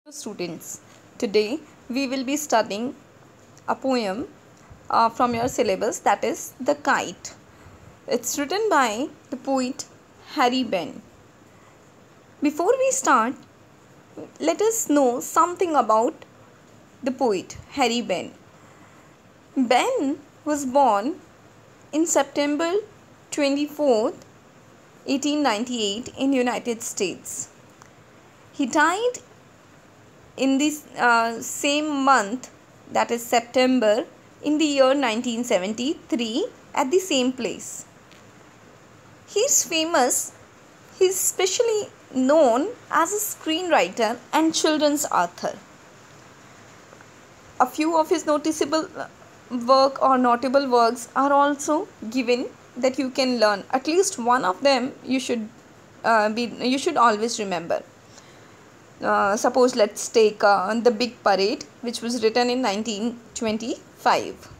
Students, today we will be studying a poem from your syllabus, that is The Kite. It's written by the poet Behn. Before we start, let us know something about the poet Behn. Behn was born in September 24th, 1898 in United States. He died in this same month, that is September, in the year 1973 at the same place. He is famous. He is especially known as a screenwriter and children's author. A few of his noticeable work or notable works are also given that you can learn. At least one of them you should always remember. Suppose let's take The Big Parade, which was written in 1925.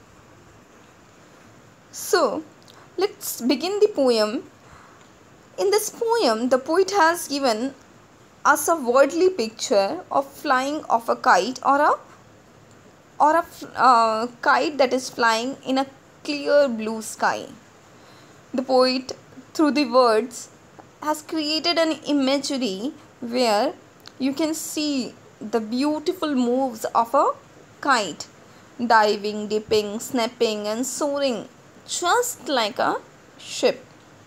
So let's begin the poem. In this poem, the poet has given us a worldly picture of flying of a kite or a kite that is flying in a clear blue sky. The poet, through the words, has created an imagery where you can see the beautiful moves of a kite, diving, dipping, snapping and soaring just like a ship.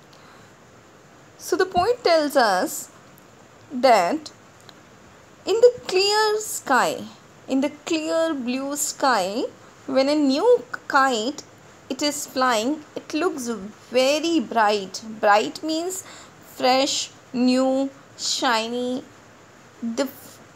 So the poet tells us that in the clear sky, in the clear blue sky, when a new kite it is flying, it looks very bright. Bright means fresh, new, shiny. The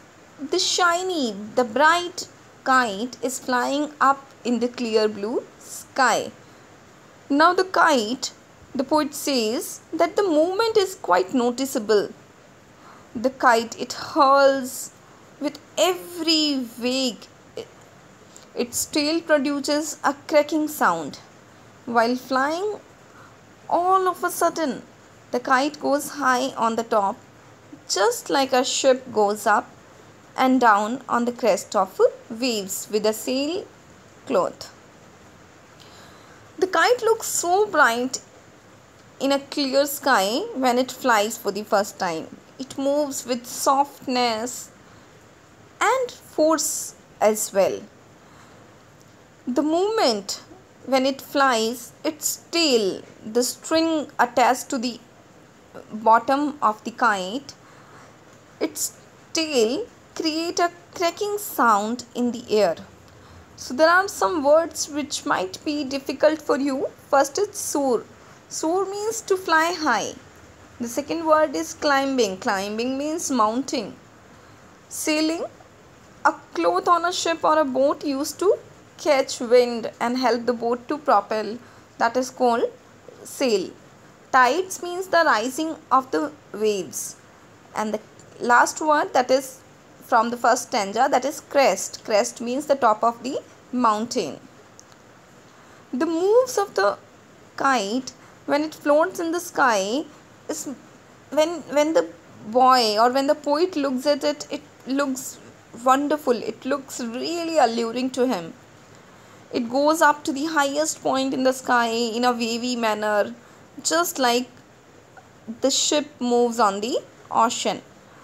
bright kite is flying up in the clear blue sky. Now the kite, the poet says that the movement is quite noticeable. The kite, it hurls with every wag. Its tail produces a cracking sound. While flying, all of a sudden, the kite goes high on the top, just like a ship goes up and down on the crest of waves with a sail cloth. The kite looks so bright in a clear sky when it flies for the first time. It moves with softness and force as well. The movement when it flies, its tail, the string attached to the bottom of the kite, its tail create a cracking sound in the air. So there are some words which might be difficult for you. First is soar. Soar means to fly high. The second word is climbing. Climbing means mounting. Sailing, a cloth on a ship or a boat used to catch wind and help the boat to propel. That is called sail. Tides means the rising of the waves. And the last word, that is from the first stanza, that is crest. Crest means the top of the mountain. The moves of the kite when it floats in the sky is when the boy or when the poet looks at it, it looks wonderful. It looks really alluring to him. It goes up to the highest point in the sky in a wavy manner, just like the ship moves on the ocean.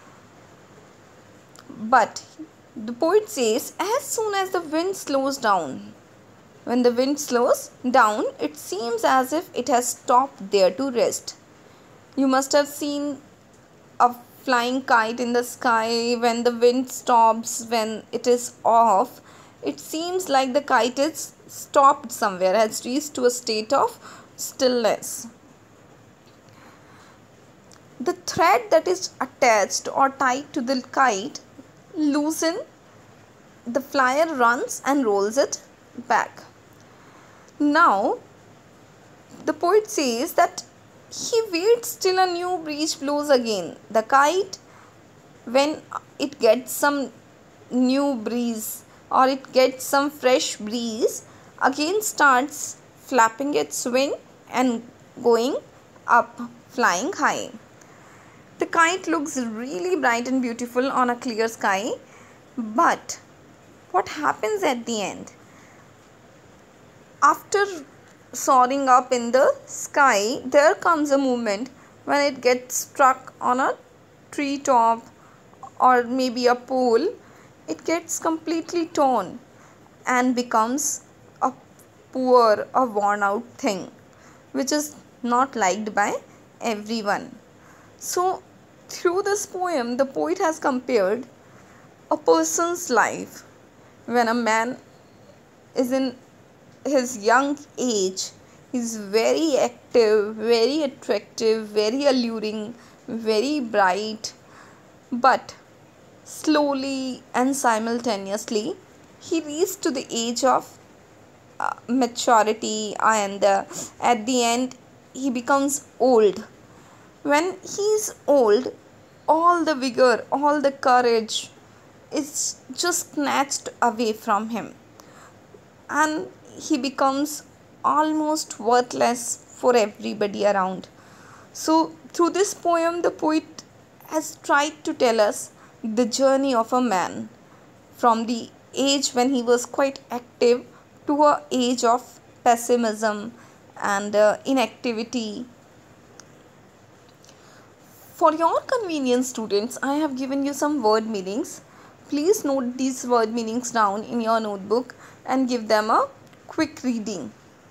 But the poet says, as soon as the wind slows down, when the wind slows down, it seems as if it has stopped there to rest. You must have seen a flying kite in the sky. When the wind stops, when it is off, it seems like the kite is stopped somewhere, has reached to a state of stillness. The thread that is attached or tied to the kite loosen, the flyer runs and rolls it back. Now the poet says that he waits till a new breeze blows again. The kite, when it gets some new breeze or it gets some fresh breeze, again starts flapping its wing and going up, flying high. The kite looks really bright and beautiful on a clear sky. But what happens at the end? After soaring up in the sky, there comes a moment when it gets struck on a tree top or maybe a pole. It gets completely torn and becomes a poor or worn out thing, which is not liked by everyone. So, through this poem, the poet has compared a person's life when a man is in his young age. He's very active, very attractive, very alluring, very bright, but slowly and simultaneously he reached to the age of maturity, and at the end he becomes old. When he's old, all the vigor, all the courage is just snatched away from him, and he becomes almost worthless for everybody around. So, through this poem, the poet has tried to tell us the journey of a man from the age when he was quite active to a age of pessimism and inactivity. For your convenience, students, I have given you some word meanings. Please note these word meanings down in your notebook and give them a quick reading.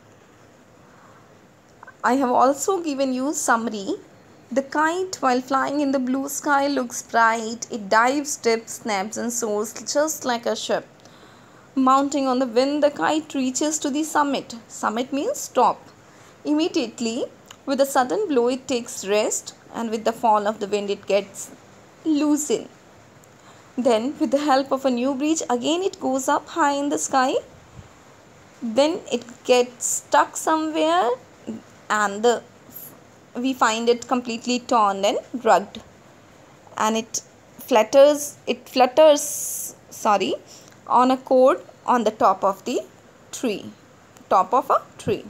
I have also given you summary. The kite, while flying in the blue sky, looks bright. It dives, dips, snaps and soars just like a ship. Mounting on the wind, the kite reaches to the summit. Summit means top. Immediately, with a sudden blow, it takes rest, and with the fall of the wind, it gets loosened. Then, with the help of a new breeze, again it goes up high in the sky. Then it gets stuck somewhere, and we find it completely torn and rugged, and it flutters on a cord on the top of a tree.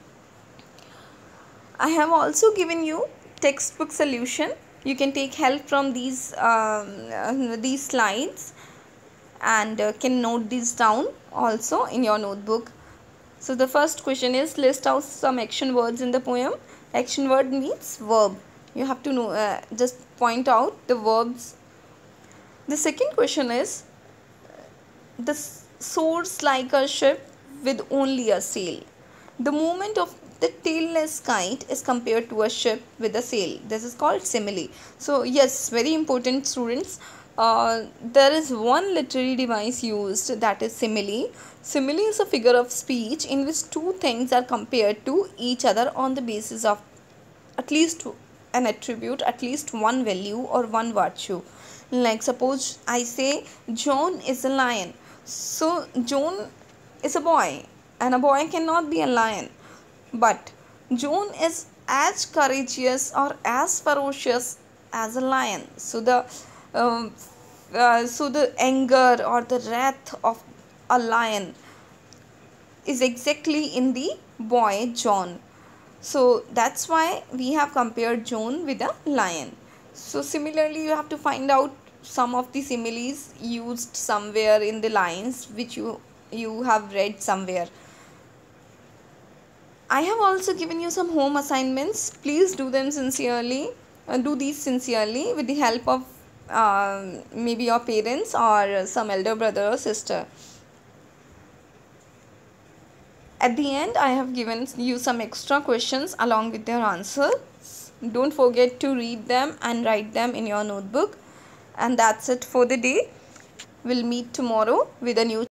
I have also given you textbook solution. You can take help from these slides, and can note these down also in your notebook. So the first question is, list out some action words in the poem. Action word means verb. You have to know, just point out the verbs. The second question is, the soars like a ship with only a sail. The movement of the tailless kite is compared to a ship with a sail. This is called simile. So yes, very important, students. There is one literary device used, that is simile. Simile is a figure of speech in which two things are compared to each other on the basis of at least an attribute, at least one value or one virtue. Like suppose I say John is a lion. So John is a boy, and a boy cannot be a lion. But John is as courageous or as ferocious as a lion. So the anger or the wrath of a lion is exactly in the boy John. So that's why we have compared John with a lion. So similarly, you have to find out some of the similes used somewhere in the lines which you have read somewhere. I have also given you some home assignments. Please do them sincerely. Do these sincerely with the help of maybe your parents or some elder brother or sister. At the end, I have given you some extra questions along with their answers. Don't forget to read them and write them in your notebook. And that's it for the day. We'll meet tomorrow with a new